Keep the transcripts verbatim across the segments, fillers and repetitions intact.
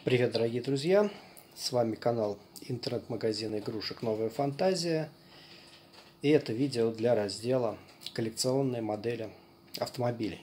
Привет, дорогие друзья! С вами канал интернет-магазина игрушек «Новая фантазия». И это видео для раздела коллекционные модели автомобилей.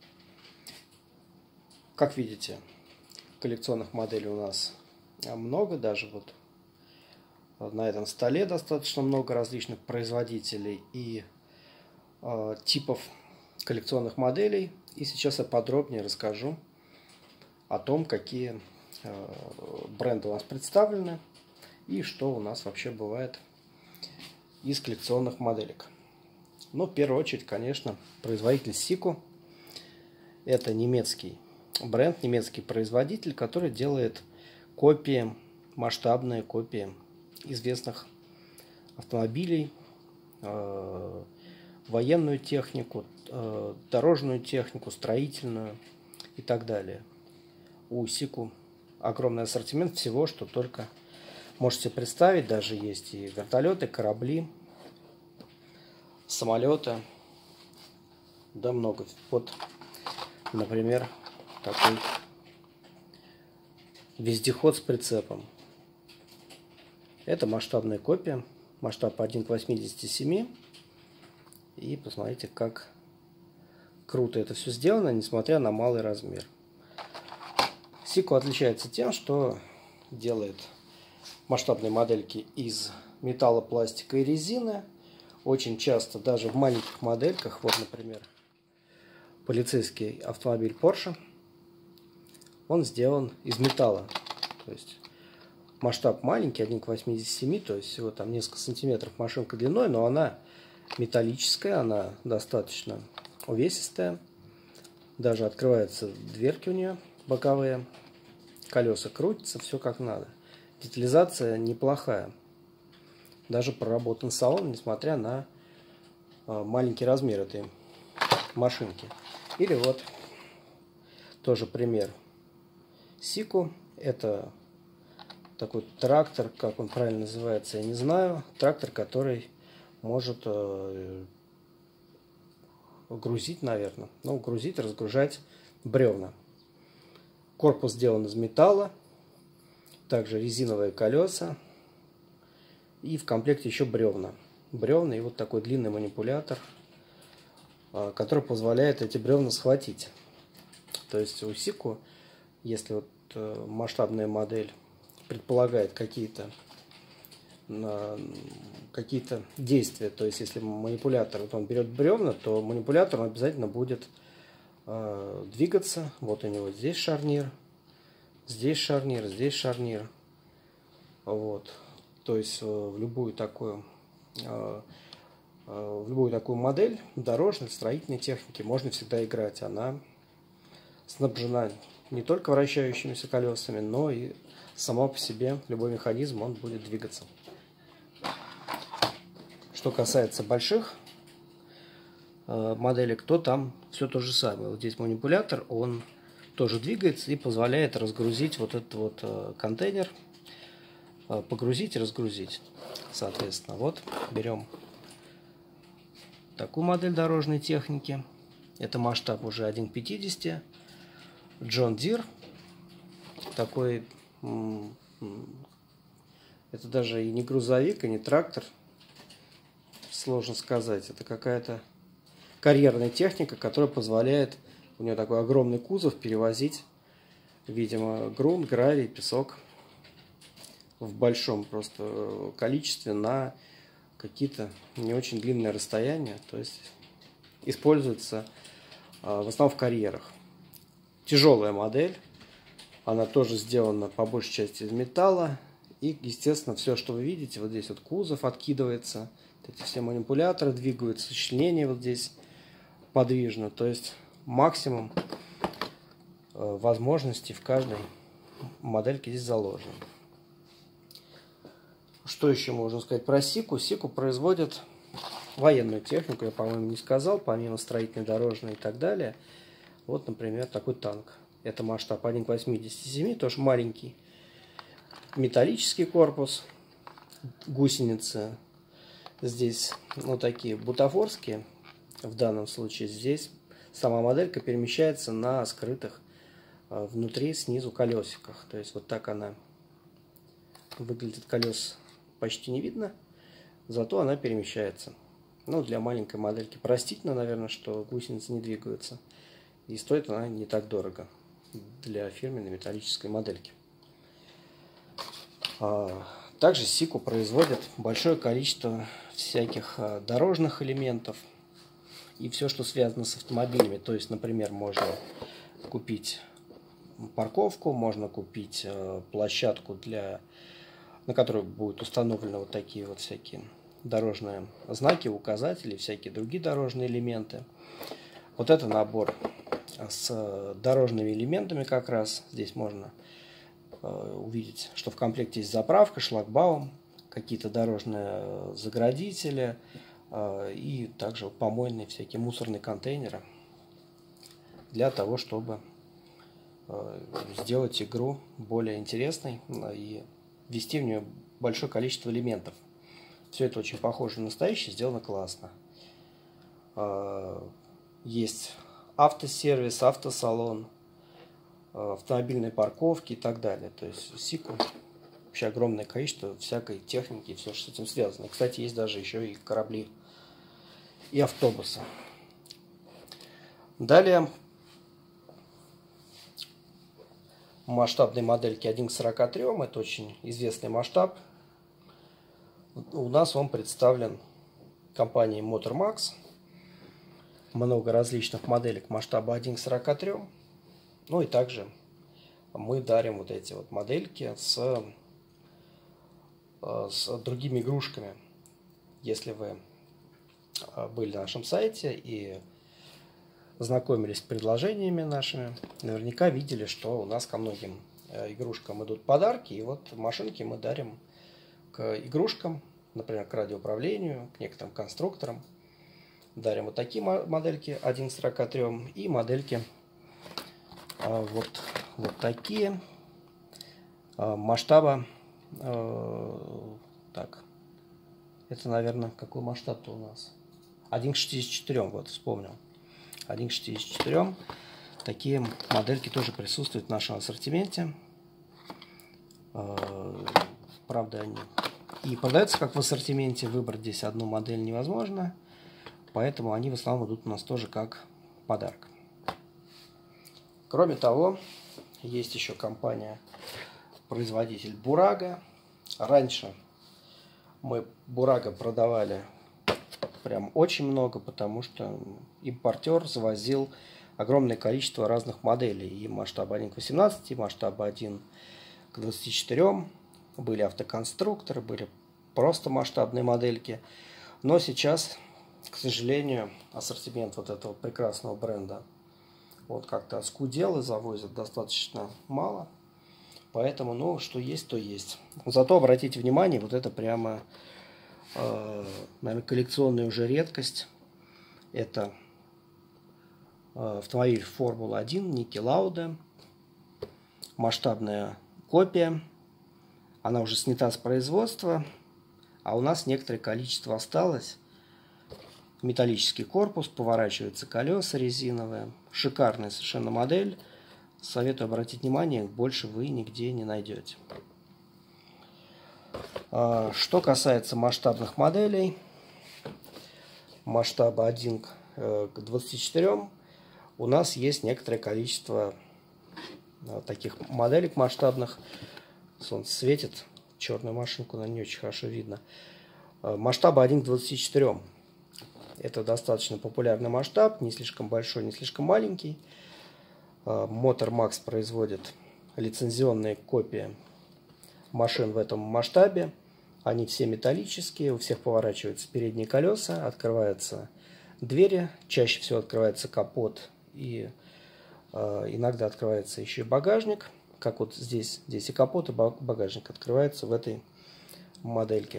Как видите, коллекционных моделей у нас много. Даже вот на этом столе достаточно много различных производителей и э, типов коллекционных моделей. И сейчас я подробнее расскажу о том, какие бренды у нас представлены и что у нас вообще бывает из коллекционных моделек. Но в первую очередь, конечно, производитель Сико. Это немецкий бренд, немецкий производитель, который делает копии, масштабные копии известных автомобилей, э, военную технику, э, дорожную технику, строительную и так далее. У Сико огромный ассортимент всего, что только можете представить. Даже есть и вертолеты, корабли, самолеты. Да много. Вот, например, такой вездеход с прицепом. Это масштабная копия. Масштаб один к восьмидесяти семи. И посмотрите, как круто это все сделано, несмотря на малый размер. Сико отличается тем, что делает масштабные модельки из металла, пластика и резины. Очень часто даже в маленьких модельках, вот, например, полицейский автомобиль Porsche, он сделан из металла. То есть масштаб маленький, один к восьмидесяти семи, то есть всего там несколько сантиметров машинка длиной, но она металлическая, она достаточно увесистая. Даже открываются дверки у нее боковые. Колеса крутятся, все как надо. Детализация неплохая. Даже проработан салон, несмотря на маленький размер этой машинки. Или вот тоже пример Сико. Это такой трактор, как он правильно называется, я не знаю. Трактор, который может грузить, наверное. Ну, грузить, разгружать бревна. Корпус сделан из металла, также резиновые колеса и в комплекте еще бревна. Бревна и вот такой длинный манипулятор, который позволяет эти бревна схватить. То есть у Сико, если вот масштабная модель предполагает какие-то какие-то действия, то есть если манипулятор, вот он берет бревна, то манипулятор он обязательно будет двигаться. Вот у него здесь шарнир, здесь шарнир, здесь шарнир. Вот. То есть в любую такую в любую такую модель дорожной, строительной техники можно всегда играть. Она снабжена не только вращающимися колесами, но и сама по себе любой механизм он будет двигаться. Что касается больших моделек, то там все то же самое. Вот здесь манипулятор, он тоже двигается и позволяет разгрузить вот этот вот контейнер, погрузить и разгрузить. Соответственно, вот берем такую модель дорожной техники. Это масштаб уже один к пятидесяти. John Deere. Такой, это даже и не грузовик, и не трактор. Сложно сказать. Это какая-то карьерная техника, которая позволяет, у нее такой огромный кузов, перевозить, видимо, грунт, гравий, песок в большом просто количестве на какие-то не очень длинные расстояния. То есть используется в основном в карьерах. Тяжелая модель, она тоже сделана по большей части из металла. И, естественно, все, что вы видите, вот здесь вот кузов откидывается, эти все манипуляторы двигаются, сочленение вот здесь подвижно, то есть максимум э, возможностей в каждой модельке здесь заложено. Что еще можно сказать про Сико? Сико производит военную технику, я, по-моему, не сказал, помимо строительной, дорожной и так далее. Вот, например, такой танк. Это масштаб один к восьмидесяти семи, тоже маленький. Металлический корпус, гусеницы здесь, ну, такие бутафорские. В данном случае здесь сама моделька перемещается на скрытых внутри, снизу колесиках. То есть вот так она выглядит, колес почти не видно, зато она перемещается. Ну, для маленькой модельки простительно, наверное, что гусеницы не двигаются. И стоит она не так дорого для фирменной металлической модельки. Также Сику производит большое количество всяких дорожных элементов и все, что связано с автомобилями. То есть, например, можно купить парковку, можно купить площадку, для, на которой будут установлены вот такие вот всякие дорожные знаки, указатели, всякие другие дорожные элементы. Вот это набор с дорожными элементами как раз. Здесь можно увидеть, что в комплекте есть заправка, шлагбаум, какие-то дорожные заградители и также помойные всякие мусорные контейнеры для того, чтобы сделать игру более интересной и ввести в нее большое количество элементов. Все это очень похоже на настоящее, сделано классно. Есть автосервис, автосалон, автомобильные парковки и так далее. То есть Сику вообще огромное количество всякой техники и все, что с этим связано. Кстати, есть даже еще и корабли и автобусы. Далее масштабные модельки один к сорока трём. Это очень известный масштаб. У нас он представлен компанией Motormax. Много различных моделек масштаба один к сорока трём. Ну и также мы дарим вот эти вот модельки с, с другими игрушками. Если вы были на нашем сайте и знакомились с предложениями нашими, наверняка видели, что у нас ко многим игрушкам идут подарки. И вот машинки мы дарим к игрушкам, например, к радиоуправлению, к некоторым конструкторам. Дарим вот такие модельки один к сорока трём и модельки вот, вот такие масштаба. Так, это, наверное, какой масштаб-то у нас? один к шестидесяти четырём, вот вспомнил. один к шестидесяти четырём. Такие модельки тоже присутствуют в нашем ассортименте. Правда, они и продаются как в ассортименте. Выбрать здесь одну модель невозможно. Поэтому они в основном идут у нас тоже как подарок. Кроме того, есть еще компания-производитель Burago. Раньше мы Burago продавали прям очень много, потому что импортер завозил огромное количество разных моделей. И масштаб один к восемнадцати, и масштаб один к двадцати четырем. Были автоконструкторы, были просто масштабные модельки. Но сейчас, к сожалению, ассортимент вот этого прекрасного бренда вот как-то оскудел и завозят достаточно мало. Поэтому, ну, что есть, то есть. Зато обратите внимание, вот это прямо, э, наверное, коллекционная уже редкость. Это э, автомобиль Формула один, Ники Лауда. Масштабная копия. Она уже снята с производства, а у нас некоторое количество осталось. Металлический корпус, поворачиваются колеса резиновые. Шикарная совершенно модель. Советую обратить внимание, больше вы нигде не найдете. Что касается масштабных моделей, масштаба один к двадцати четырем, у нас есть некоторое количество таких моделек масштабных. Солнце светит, черную машинку, на не очень хорошо видно. Масштаба один к двадцати четырем. Это достаточно популярный масштаб, не слишком большой, не слишком маленький. Motormax производит лицензионные копии машин в этом масштабе. Они все металлические, у всех поворачиваются передние колеса, открываются двери, чаще всего открывается капот и э, иногда открывается еще и багажник. Как вот здесь, здесь и капот, и багажник открывается в этой модельке.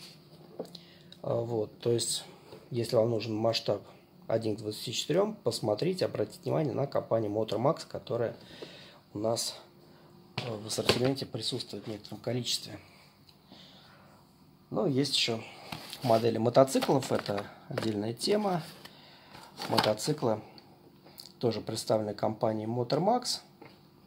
Вот, то есть, если вам нужен масштаб один к двадцати четырем, посмотрите, обратите внимание на компанию Motormax, которая у нас в ассортименте присутствует в некотором количестве. Ну, есть еще модели мотоциклов, это отдельная тема. Мотоциклы тоже представлены компанией Motormax.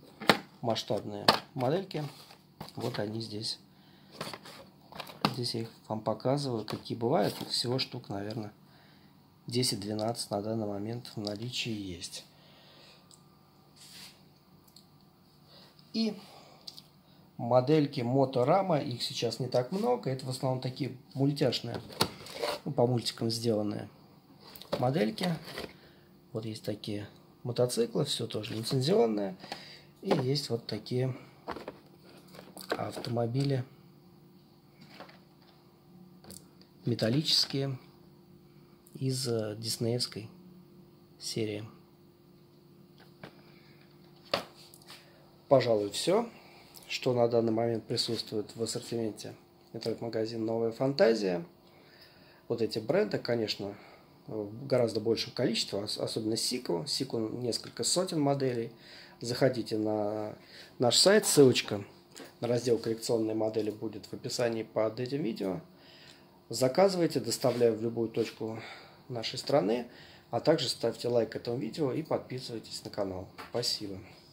масштабные модельки. Вот они здесь. Здесь я их вам показываю, какие бывают. Всего штук, наверное, десять-двенадцать на данный момент в наличии есть. И модельки Motorama, их сейчас не так много. Это в основном такие мультяшные, ну, по мультикам сделанные модельки. Вот есть такие мотоциклы, все тоже лицензионное. И есть вот такие автомобили металлические из диснеевской серии. Пожалуй, все, что на данный момент присутствует в ассортименте интернет-магазин «Новая фантазия». Вот эти бренды, конечно, в гораздо большем количестве, особенно Siko. Siko несколько сотен моделей. Заходите на наш сайт, ссылочка на раздел коллекционные модели будет в описании под этим видео. Заказывайте, доставляю в любую точку нашей страны, а также ставьте лайк этому видео и подписывайтесь на канал. Спасибо.